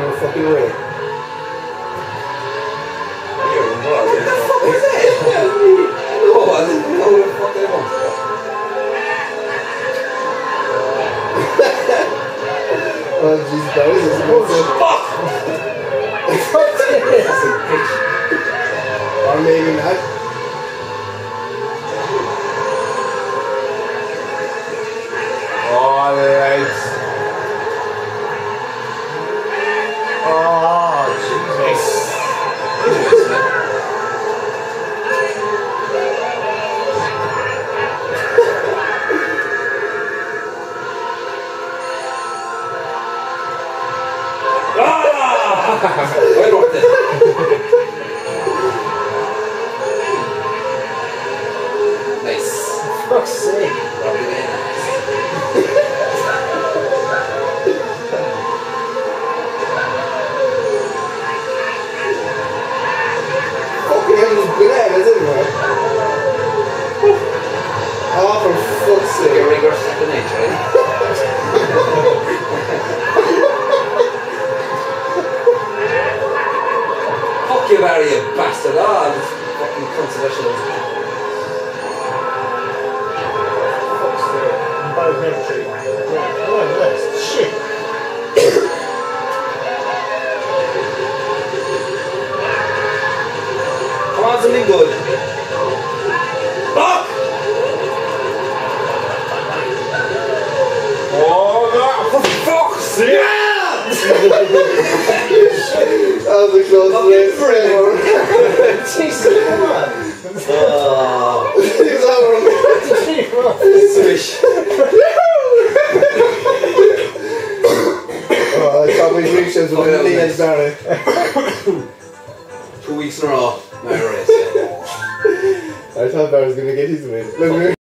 a fucking ring. What the fuck was that? No, I didn't know what the fuck they wanted. Oh, jeez, that is a Fuck! That's a bitch. Or maybe not. Alright. Oh, Jesus. Wait, what the? Nice. Fuck's sake. Probably very nice. Fucking hell, there's bananas everywhere. Oh, for fuck's Your sake. rigor second nature, eh? Fuck you, Barry, you bastard. Ah, this fucking controversial. Fuck's sake. I'm biometric. Oh, this shit. Come on, something good. Fuck! Oh, that for fuck's sake. Yeah! That was a close Fucking race. Jesus, come on. Oh, He's over. swish. Oh, I thought we reached this with the Ian's Barry. 2 weeks in a row. My race. I thought Barry was going to get his win.